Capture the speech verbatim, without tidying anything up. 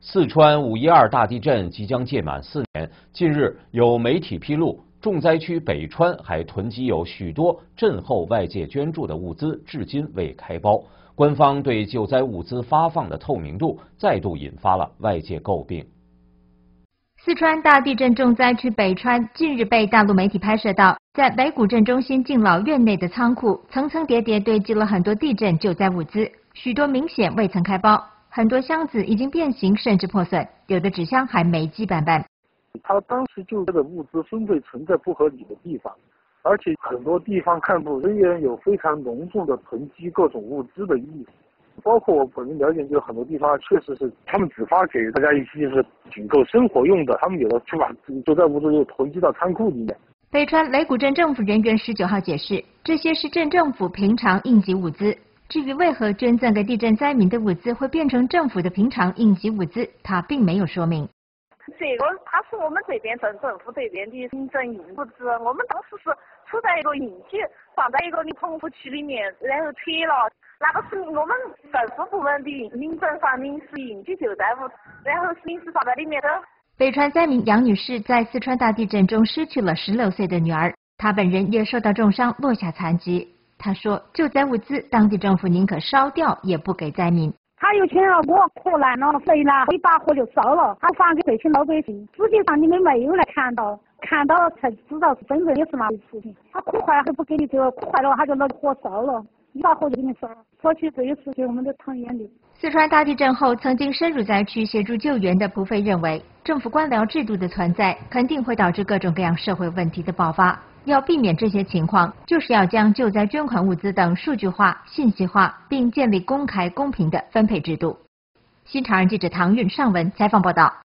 四川五一二大地震即将届满四年，近日有媒体披露，重灾区北川还囤积有许多震后外界捐助的物资，至今未开包。官方对救灾物资发放的透明度再度引发了外界诟病。 四川大地震重灾区北川近日被大陆媒体拍摄到，在雷古镇中心敬老院内的仓库，层层叠叠堆积了很多地震救灾物资，许多明显未曾开包。很多箱子已经变形甚至破损，有的纸箱还霉迹斑斑。 他当时救灾的物资分配存在不合理的地方，而且很多地方干部人员有非常浓重的囤积各种物资的意识。包括我本人了解，就很多地方确实是他们只发给大家一些就是仅够生活用的，他们有的就把救灾物资又囤积到仓库里面。 北川雷古镇政府人员十九号解释，这些是镇政府平常应急物资。至于为何捐赠给地震灾民的物资会变成政府的平常应急物资，他并没有说明。 这个它是我们这边镇政府这边的行政硬物资，我们当时是处在一个应急，放在一个棚户区里面，然后拆了，那个是我们政府部门的民政上临时应急救灾物，然后临时放在里面的。 北川灾民杨女士在四川大地震中失去了十六岁的女儿，她本人也受到重伤，落下残疾。她说，救灾物资当地政府宁可烧掉也不给灾民。 他有钱了，我可难了，谁呢？一把火就烧了，他发给这些老百姓。实际上你们没有来看到，看到了才知道是真正的是哪回事情。他哭坏了还不给你救，哭坏了他就拿火烧了，一把火就给你烧了。说起这个事情，我们都淌眼泪。 四川大地震后曾经深入灾区协助救援的蒲飞认为，政府官僚制度的存在肯定会导致各种各样社会问题的爆发。要避免这些情况，就是要将救灾捐款物资等数据化、信息化，并建立公开公平的分配制度。新潮人记者唐韵上文采访报道。